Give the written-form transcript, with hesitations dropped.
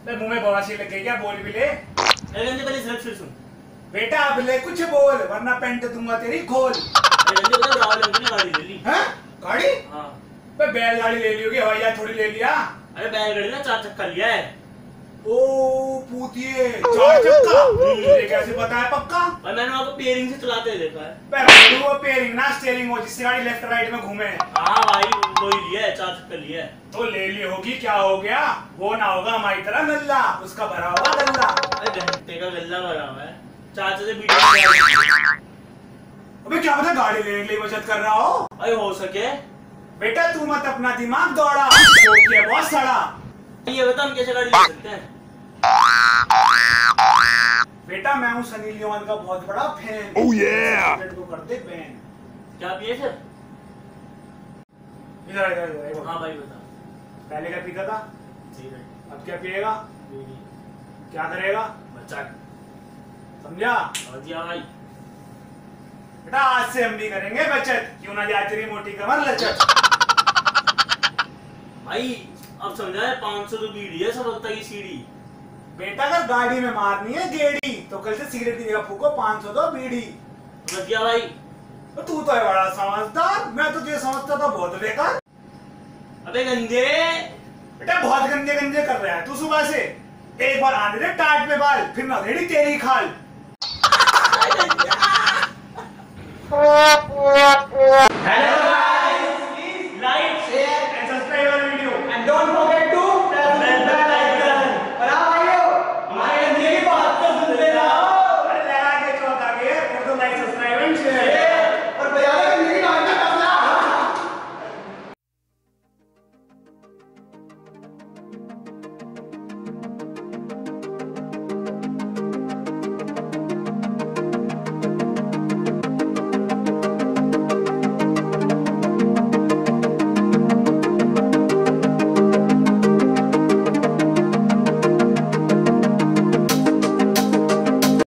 मुंह में बवासीर लग गई क्या? बोल भी ले। पहले सिर्फ फिर सुन बेटा, अब ले कुछ बोल वरना पेंट दूंगा तेरी खोल। गाड़ी ले ली। हैं? गाड़ी? हाँ। बैलगाड़ी ले ली होगी, हवाई जहाज थोड़ी ले लिया। अरे बैलगाड़ी ना 4 चक्का लिया है। ओ पूतिए, 4 चक्का? तुझे कैसे पता है पक्का? और मैंने वहाँ पे पेयरिंग से चलाते देखा है। पर वो पेयरिंग ना स्टीयरिंग हो, जिससे गाड़ी लेफ्ट राइट में घूमे। हाँ भाई वही लिया है, 4 चक्का लिया है। तो ले ली होगी, क्या हो गया? वो ना होगा हमारी तरह गल्ला, उसका भरा हुआ गल्ला। अरे घंटे का गल्ला भरा हुआ है। चाचा से वीडियो। अबे क्या पता गाड़ी लेने के लिए बचत कर रहा हो। अरे हो सके। बेटा तू मत अपना दिमाग दौड़ा, क्योंकि है बहुत सड़ा। ये बता हम कैसे गाड़ी ले सकते हैं? बेटा मैं हूँ सनी लियोन का बहुत बड़ा फैन। Oh yeah! को करते बैन। क्या पिए फिर? इधर इधर इधर। हाँ भाई बता। पहले क्या पीता था? सिगरेट। अब क्या पिएगा? बीड़ी। क्या करेगा? बचत। समझा? समझ गया भाई। बेटा आज से हम भी करेंगे बचत, क्यों ना जाए तेरी मोटी कमर लचक। भाई अब समझा है, 500 तो बीड़ी है, सफलता की सीढ़ी। बेटा अगर गाड़ी में मारनी है गेड़ी तो कल से सिगरेट की जगह फूको 500 दो बीड़ी। समझ गया भाई। तो तू तो है बड़ा समझदार, मैं तो तुझे समझता था बहुत बेकार। अबे गंदे। बेटा बहुत गंदे गंदे कर रहा है तू सुबह से। एक बार आने दे टाट पे बाल, फिर ना रेडी तेरी खाल।